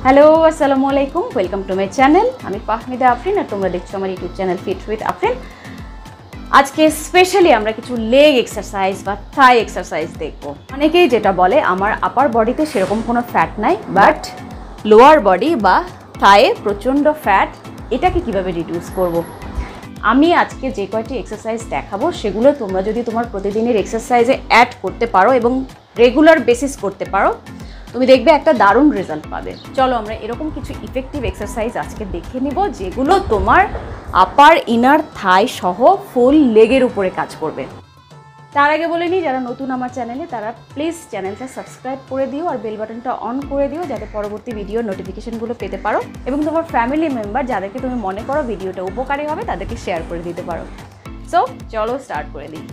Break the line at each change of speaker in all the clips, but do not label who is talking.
Hello আসসালামু আলাইকুম, welcome to my channel. আমি ফাহমিদা আফরিন আর তোমরা দেখছো আমার YouTube channel fit with Afrin. আজকে স্পেশালি আমরা কিছু লেগ এক্সারসাইজ বা থাই এক্সারসাইজ দেখব। অনেকেই যেটা বলে আমার আপার বডিতে সেরকম কোনো ফ্যাট নাই, বাট লোয়ার বডি বা থায়ে প্রচণ্ড ফ্যাট, এটাকে কিভাবে রিডিউস করব। আমি আজকে যে কয়টি এক্সারসাইজ দেখাবো সেগুলো তোমরা যদি তোমার প্রতিদিনের এক্সারসাইজে অ্যাড করতে পারো এবং রেগুলার বেসিস করতে পারো, তুমি দেখবে একটা দারুণ রেজাল্ট পাবে। চলো আমরা এরকম কিছু ইফেক্টিভ এক্সারসাইজ আজকে দেখে নিব যেগুলো তোমার আপার ইনার থাই সহ ফুল লেগের উপরে কাজ করবে। তার আগে বলে নিই, যারা নতুন আমার চ্যানেলে তারা প্লিজ চ্যানেলটা সাবস্ক্রাইব করে দিও আর বেল বাটনটা অন করে দিও, যাতে পরবর্তী ভিডিওর নোটিফিকেশনগুলো পেতে পারো এবং তোমার ফ্যামিলি মেম্বার যাদেরকে তুমি মনে করো ভিডিওটা উপকারী হবে তাদেরকে শেয়ার করে দিতে পারো। সো চলো স্টার্ট করে দিই।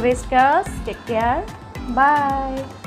Best girls, take care, by.